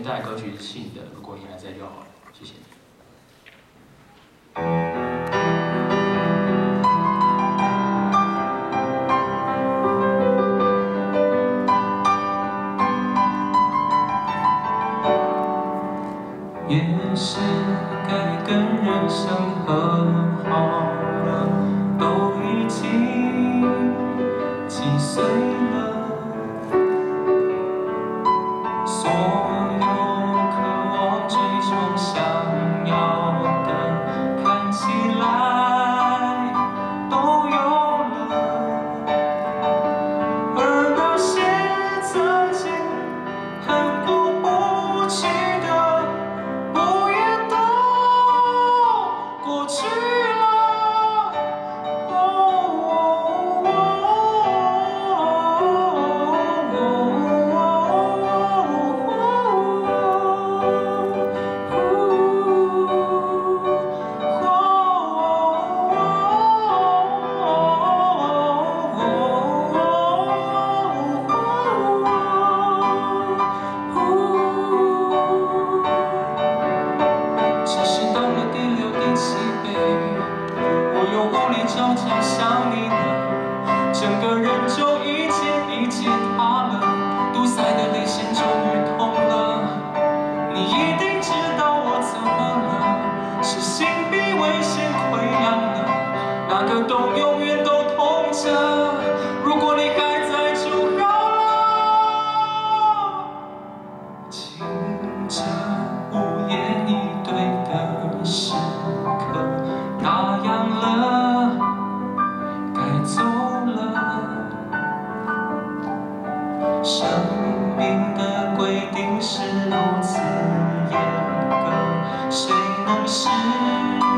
天带来歌曲是信的，如果你还在就好了，谢谢你。 也是该跟人生和好了，都已经几岁了，所有渴望追求想要的，看起来都有了，而那些曾经很过不去的，不也都过去了。只是到了第6、第7杯，我又无力纠缠想你了，整个人就一节塌了，堵塞的泪腺终于痛了。你一定知道我怎么了，是心比胃先溃疡了，那个洞永远都痛着。如果你还在就好了，听着午夜你对的时刻，打烊了，该走了。生命的规定是如此严格，谁能释